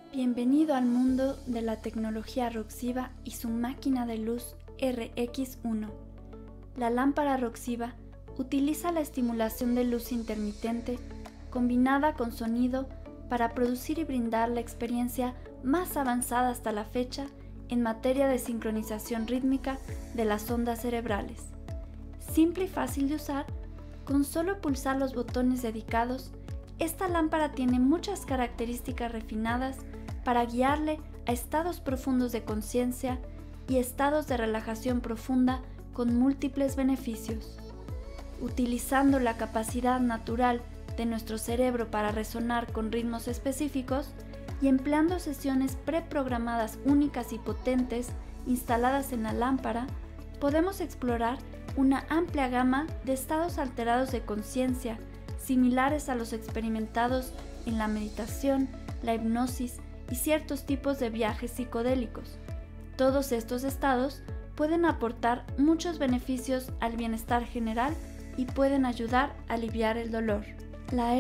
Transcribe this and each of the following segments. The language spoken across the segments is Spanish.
Bienvenido al mundo de la tecnología Roxiva y su máquina de luz RX1. La lámpara Roxiva utiliza la estimulación de luz intermitente combinada con sonido para producir y brindar la experiencia más avanzada hasta la fecha en materia de sincronización rítmica de las ondas cerebrales. Simple y fácil de usar, con solo pulsar los botones dedicados, esta lámpara tiene muchas características refinadas para guiarle a estados profundos de conciencia y estados de relajación profunda con múltiples beneficios. Utilizando la capacidad natural de nuestro cerebro para resonar con ritmos específicos y empleando sesiones preprogramadas únicas y potentes instaladas en la lámpara, podemos explorar una amplia gama de estados alterados de conciencia, similares a los experimentados en la meditación, la hipnosis y ciertos tipos de viajes psicodélicos. Todos estos estados pueden aportar muchos beneficios al bienestar general y pueden ayudar a aliviar el dolor. La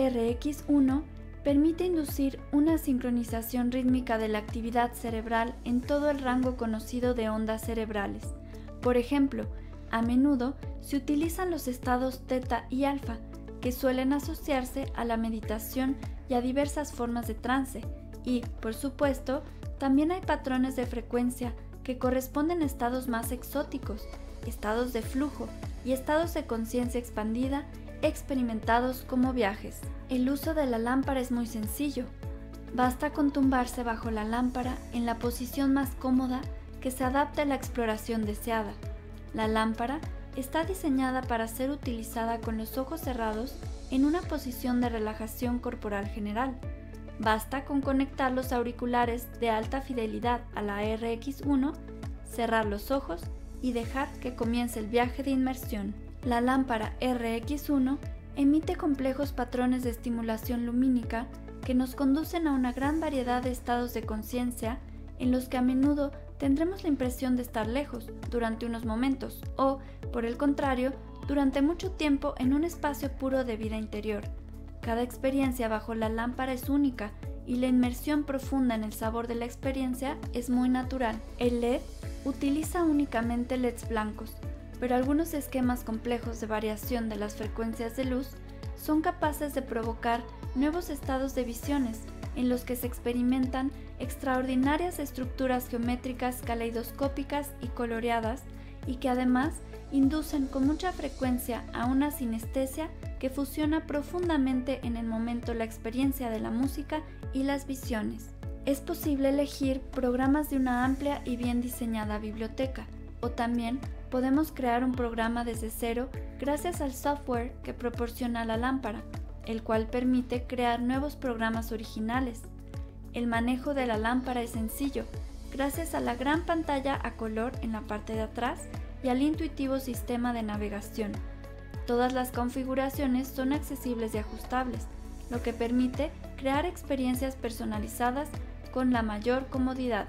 RX1 permite inducir una sincronización rítmica de la actividad cerebral en todo el rango conocido de ondas cerebrales. Por ejemplo, a menudo se utilizan los estados teta y alfa, que suelen asociarse a la meditación y a diversas formas de trance, y, por supuesto, también hay patrones de frecuencia que corresponden a estados más exóticos, estados de flujo y estados de conciencia expandida experimentados como viajes. El uso de la lámpara es muy sencillo. Basta con tumbarse bajo la lámpara en la posición más cómoda que se adapte a la exploración deseada. La lámpara está diseñada para ser utilizada con los ojos cerrados en una posición de relajación corporal general. Basta con conectar los auriculares de alta fidelidad a la RX1, cerrar los ojos y dejar que comience el viaje de inmersión. La lámpara RX1 emite complejos patrones de estimulación lumínica que nos conducen a una gran variedad de estados de conciencia en los que a menudo tendremos la impresión de estar lejos durante unos momentos o, por el contrario, durante mucho tiempo en un espacio puro de vida interior. Cada experiencia bajo la lámpara es única y la inmersión profunda en el sabor de la experiencia es muy natural. El LED utiliza únicamente LEDs blancos, pero algunos esquemas complejos de variación de las frecuencias de luz son capaces de provocar nuevos estados de visiones en los que se experimentan extraordinarias estructuras geométricas caleidoscópicas y coloreadas y que además inducen con mucha frecuencia a una sinestesia que fusiona profundamente en el momento la experiencia de la música y las visiones. Es posible elegir programas de una amplia y bien diseñada biblioteca, o también podemos crear un programa desde cero gracias al software que proporciona la lámpara, el cual permite crear nuevos programas originales. El manejo de la lámpara es sencillo, gracias a la gran pantalla a color en la parte de atrás y al intuitivo sistema de navegación. Todas las configuraciones son accesibles y ajustables, lo que permite crear experiencias personalizadas con la mayor comodidad.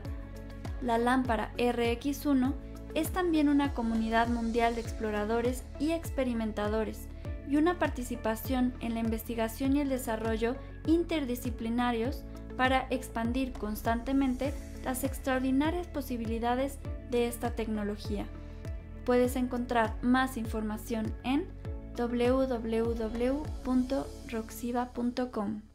La lámpara RX1 es también una comunidad mundial de exploradores y experimentadores y una participación en la investigación y el desarrollo interdisciplinarios para expandir constantemente las extraordinarias posibilidades de esta tecnología. Puedes encontrar más información en www.roxiva.com.